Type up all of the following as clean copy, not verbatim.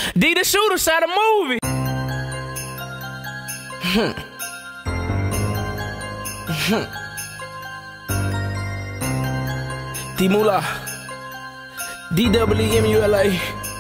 D the shooter shot a movie. D Mula, DWMULA.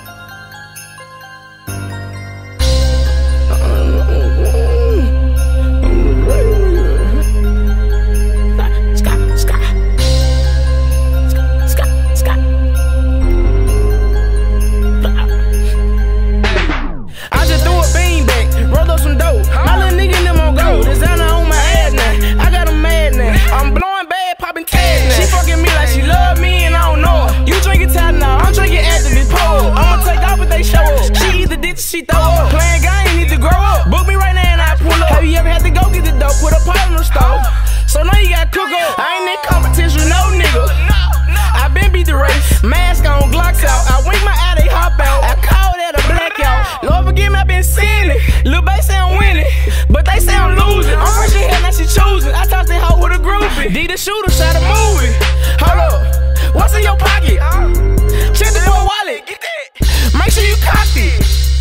She throw up, playing game, need to grow up. Book me right now and I pull up. Have you ever had to go get the dope, put a pot on the stove? So now you gotta cook up. I ain't in competition, no nigga. I been beat the race, mask on, Glocks out. I wink my eye, they hop out. I call that a blackout. Lord forgive me, I been seeing it. Lil' bass say I'm winning, but they say I'm losing. I'm fresh in here, now she choosing. I tossed that hoe with a groupie. D the shooter shot a movie. Hold up, what's in your pocket? Check the boy wallet, get that. Make sure you cocked it.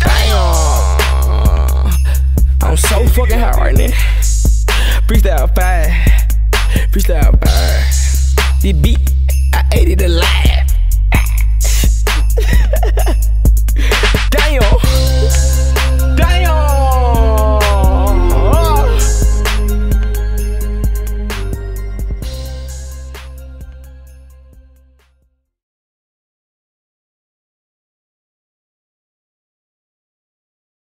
Damn, I'm so fucking hot right now. Freestyle 5, Freestyle 5. The beat, I ate it alive. Damn.